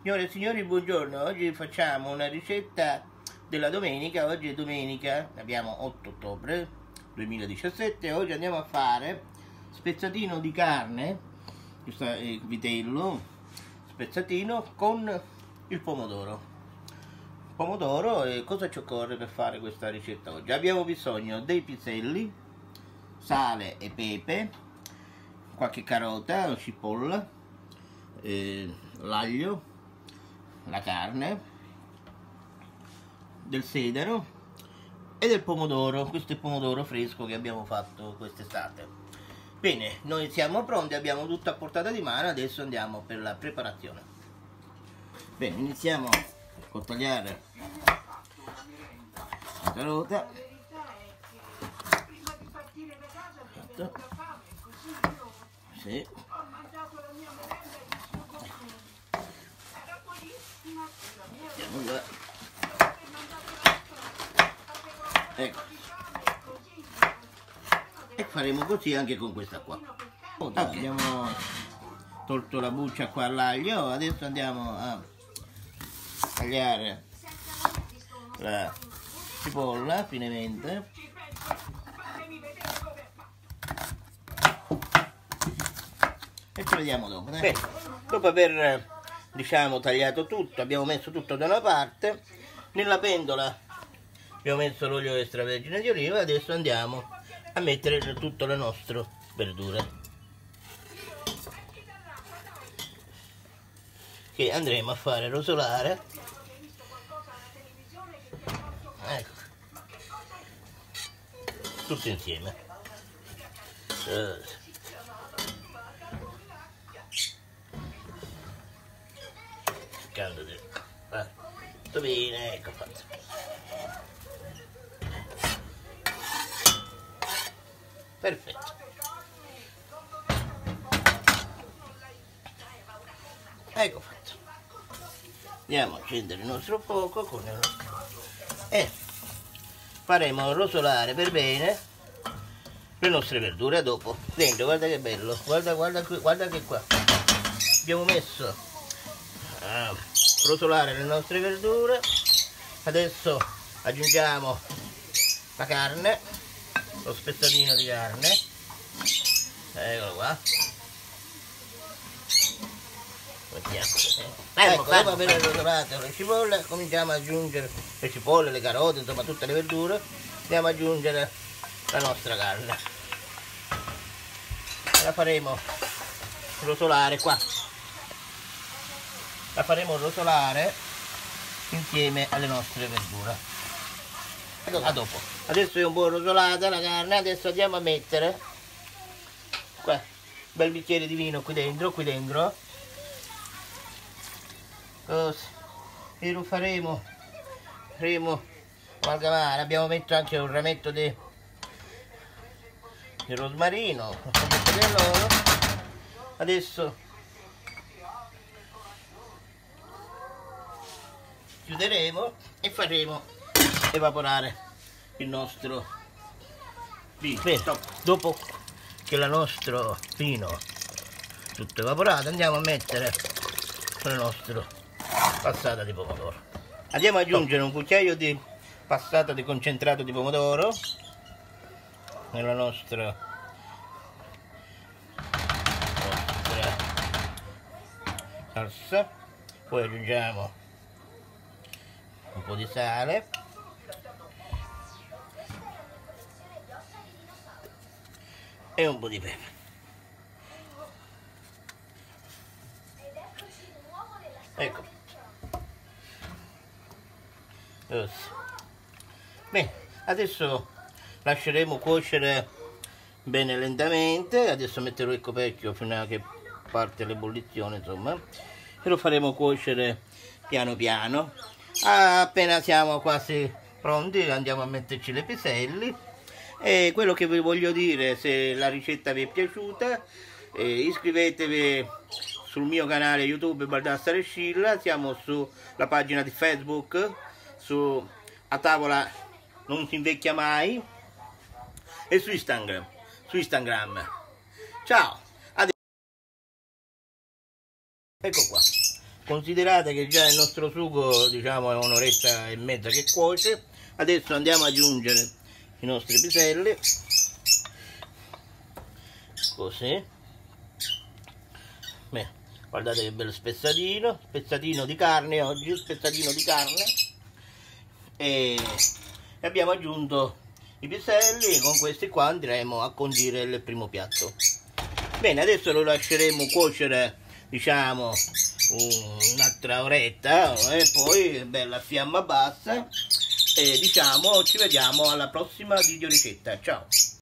Signore e signori, buongiorno. Oggi facciamo una ricetta della domenica. Oggi è domenica, abbiamo 8 ottobre 2017. Oggi andiamo a fare spezzatino di carne, questo è il vitello, spezzatino con il pomodoro. Pomodoro, e cosa ci occorre per fare questa ricetta oggi? Abbiamo bisogno dei piselli, sale e pepe, qualche carota o cipolla, l'aglio, la carne, del sedano e del pomodoro. Questo è il pomodoro fresco che abbiamo fatto quest'estate. Bene, noi siamo pronti, abbiamo tutto a portata di mano. Adesso andiamo per la preparazione. Bene, iniziamo con tagliare la carota. Sì. Ecco. E faremo così anche con questa qua. Okay. Abbiamo tolto la buccia qua all'aglio, adesso andiamo a tagliare la cipolla finemente. E ci vediamo dopo. Bene, dopo aver tagliato tutto, abbiamo messo tutto da una parte. Nella pentola abbiamo messo l'olio extravergine di oliva. Adesso andiamo a mettere tutte le nostre verdure che andremo a fare rosolare. Ecco, tutto insieme. Tutto bene, ecco fatto. Perfetto. Ecco fatto. Andiamo a accendere il nostro fuoco con e faremo rosolare per bene le nostre verdure dopo. Dentro, guarda che bello, guarda che qua abbiamo messo a rosolare le nostre verdure. Adesso aggiungiamo la carne, lo spezzatino di carne, eccolo qua. Ecco, dopo aver rosolato le cipolle cominciamo ad aggiungere le cipolle, le carote, insomma tutte le verdure. Andiamo ad aggiungere la nostra carne, la faremo rosolare qua, la faremo rosolare insieme alle nostre verdure. A dopo. Adesso è un po' rosolata la carne, adesso andiamo a mettere qua un bel bicchiere di vino qui dentro, così, e lo faremo amalgamare. Abbiamo messo anche un rametto di rosmarino, un rametto dell'oro. Adesso chiuderemo e faremo evaporare il nostro vino. Bene, dopo che il nostro vino è tutto evaporato, andiamo a mettere la nostra passata di pomodoro. Andiamo ad aggiungere un cucchiaio di passata di concentrato di pomodoro nella nostra salsa. Poi aggiungiamo un po' di sale e un po' di pepe. Ecco. Così. Bene, adesso lasceremo cuocere bene lentamente. Adesso metterò il coperchio fino a che parte l'ebollizione, insomma, e lo faremo cuocere piano piano. Appena siamo quasi pronti andiamo a metterci le piselli. E quello che vi voglio dire, se la ricetta vi è piaciuta, iscrivetevi sul mio canale YouTube Baldassare Scilla. Siamo sulla pagina di Facebook, su A Tavola Non Si Invecchia Mai, e su Instagram. Ciao! Ecco qua. considerate che già il nostro sugo, diciamo, è un'oretta e mezza che cuoce. Adesso andiamo ad aggiungere i nostri piselli, così. Beh, guardate che bello spezzatino di carne oggi, spezzatino di carne. E abbiamo aggiunto i piselli, con questi qua andremo a condire il primo piatto. Bene, adesso lo lasceremo cuocere, diciamo, un'altra oretta e poi bella a fiamma bassa e diciamo ci vediamo alla prossima video ricetta. Ciao!